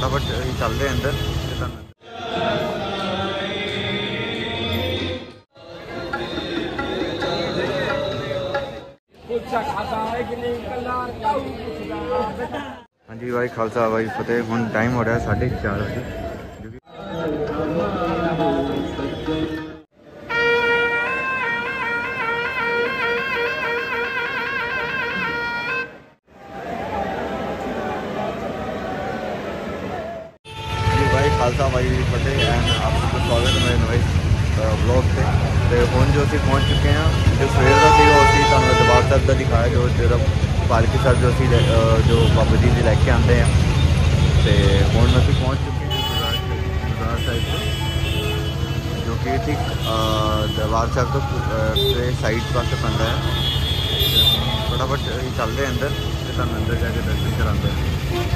फटाफट चलते हैं अंदर। हाँ जी भाई खालसा भाई फतेह। हुण टाइम हो रहा है 4:30 बजे। भाई खालसा भाई फतेह एंड आप सबका स्वागत है मेरे नए ब्लॉग से। तो हुण जो असीं पहुँच चुके हैं, जो सवेर का सी तुहानूं दरबार साहब का दिखाया, जो पालकी साहब जो असीं जो बाबा जी की लैके आते हैं। तो हुण असीं पहुँच चुके हैं गुरद्वारा साहिब से, जो कि ठीक दरबार साहब तो साइड पास पैंदा है। फटाफट चलते हैं अंदर तो तुहानूं अंदर जाके दर्शन कराते हैं।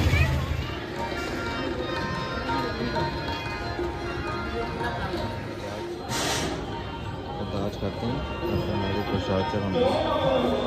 अरदास करते हैं तो हमारे प्रसाद चढ़ाते हैं।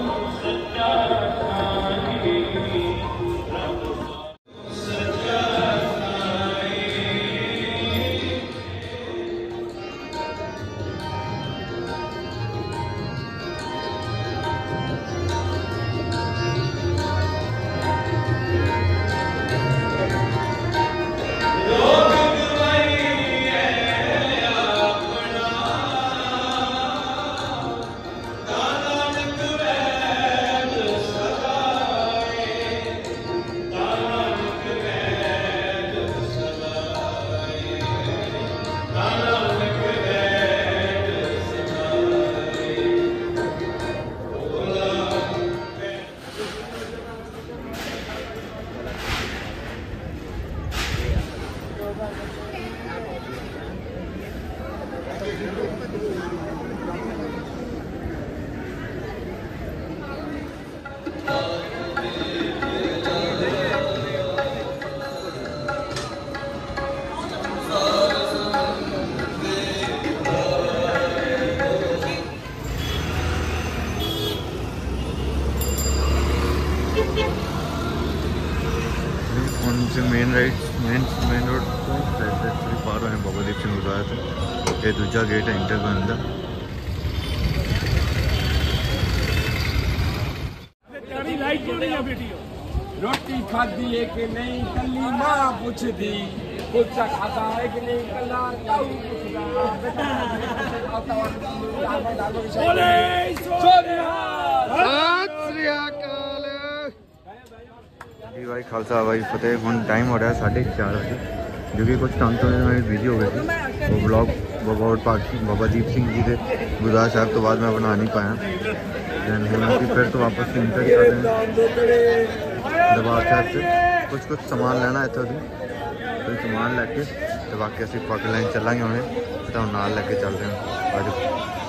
मेन रोड तो थोड़ी पार हुए बाबा दीप सिंह गुरुद्वारा से। ये दूसरा गेट है इंटर का अंदर। रोटी खाधी है कि नहीं कली मां पूछदी, कुलचा खाता है कि नहीं कला ताऊ जी भाई खालसा भाई फतेह। हुण टाइम हो रहा है 4:30 बजे, जो कि कुछ टाइम तो मैं बिजी हो गई थी। वो ब्लॉग बाबा दीप सिंह जी के गुरुद्वारा साहब तो बाद मैं बना नहीं पाया। दैन फिर तो वापस इंटर कर रहे हैं दरबार साहब से। कुछ सामान लेना है इतों कोई सामान लैके तो बाकी असीं पग लैन चलांगे उन्हें तो नाल लैके चलते हैं। आज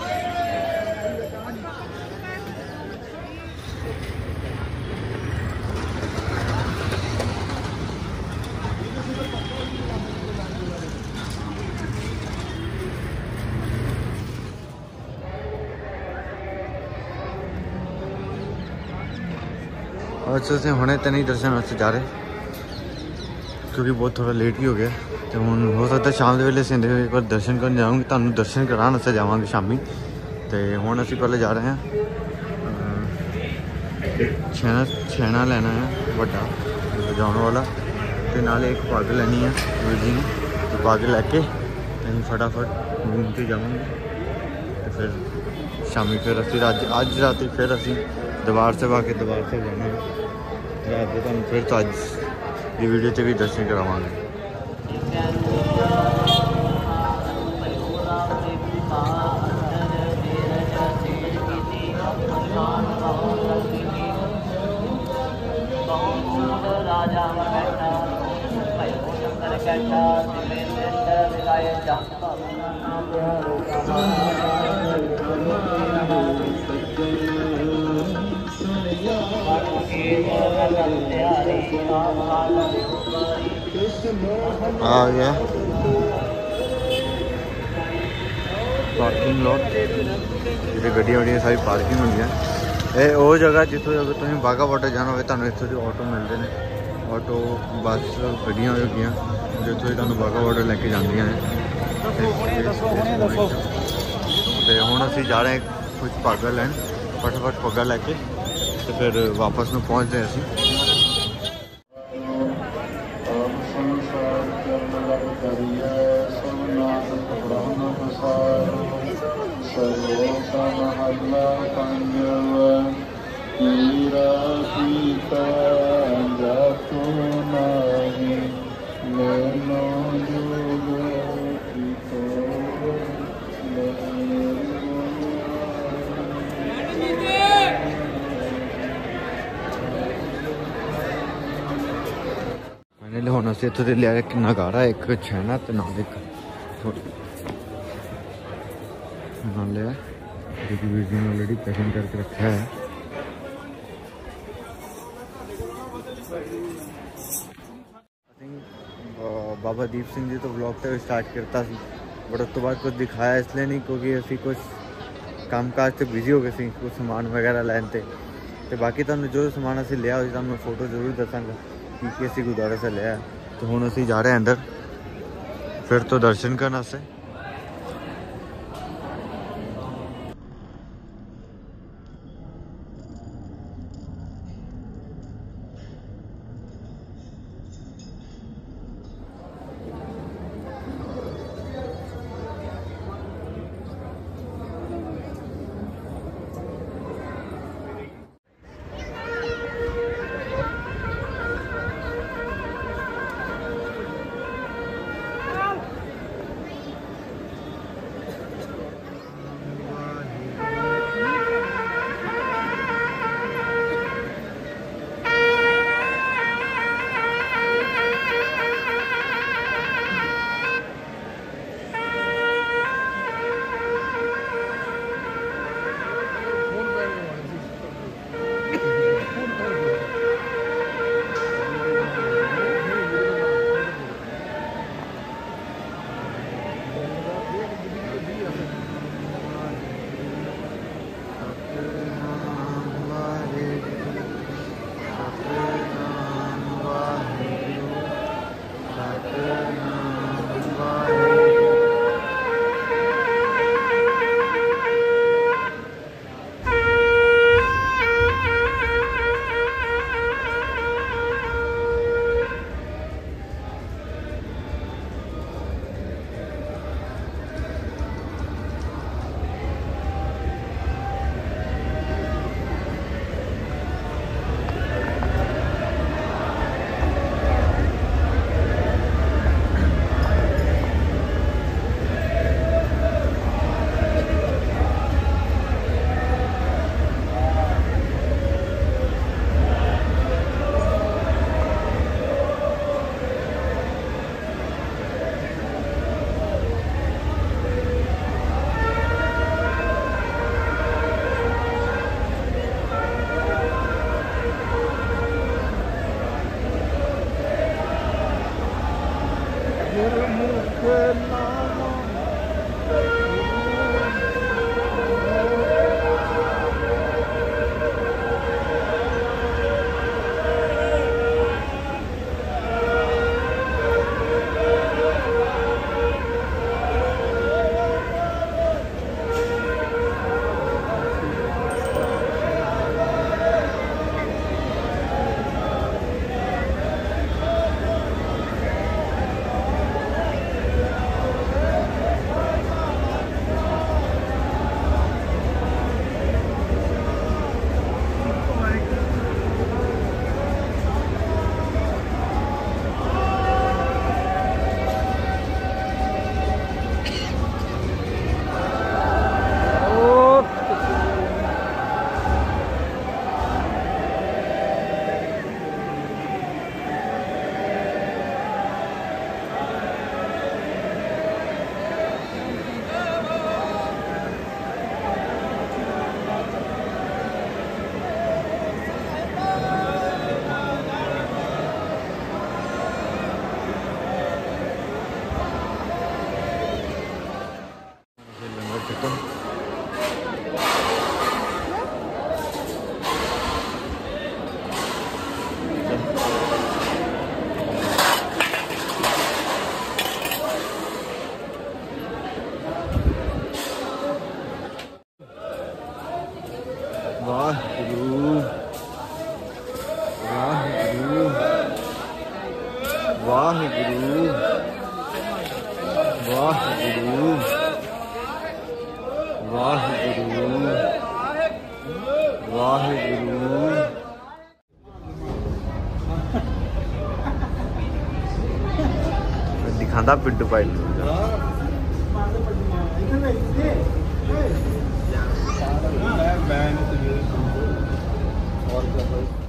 से हुणे तो नहीं दर्शन वास्ते जा रहे, क्योंकि बहुत थोड़ा लेट ही हो गया। तो हूँ हो सकता शाम के वेले से एक बार दर्शन करने जाऊँगी, तुहानूं दर्शन कराने वास्ते जावांगे शामी। तो हुण असीं पहले जा रहे हैं छैना लेना है वड्डा बजाने वाला, तो नाले एक पग लैनी है गुरु जी ने। तो पग लैके असीं फटाफट घूम के जावांगे। तो फिर शामी फिर असीं अज राती फिर असीं दरबार साहब आके दरबार साहब जाना है रात को। तुहानूं फिर तो अज की वीडियो से भी दर्शन करावांगे। आ गया पार्किंग लॉट, जिसे गड्डियां वड्डियां सारी पार्किंग होंगी है। ये वो जगह जितों अगर तुम बाघा बॉर्डर जाना हो, तुहानूं इत्थों दे ऑटो मिलते हैं। ऑटो बस गड्डियां हो गई जितों तुम बाघा बॉर्डर लैके जांदियां ने। तो हुण असीं जा रहे हैं कुछ पग्गा लैन, फटाफट पग्गा लैके तो फिर वापस में पहुँचते हैं असीं। मैंने हुण असीं इत्थों दे लिया एक नगारा, एक छैना ते नाल एक नाल लिया जो कि वीर जी ने ऑलरेडी पैकिंग करके रखा है। बाबा दीप सिंह जी तो ब्लॉग तो स्टार्ट करता सी, बट उस तो बाद कुछ दिखाया इसलिए नहीं क्योंकि असी कुछ काम काज से बिजी हो गए सी, कुछ समान वगैरह लैन ते। बाकी तुहानूं जो समान असीं लिया होई तुहानूं फोटो जरूर दसांगा कि असीं गुरुद्वारे से लिया। तो हुण असीं जा रहे हैं अंदर फिर तो दर्शन करने वास्ते। वाहिगुरु वाहिगुरु वाहिगुरु वाहिगुरु। दिखाता पिड्डू पाइट और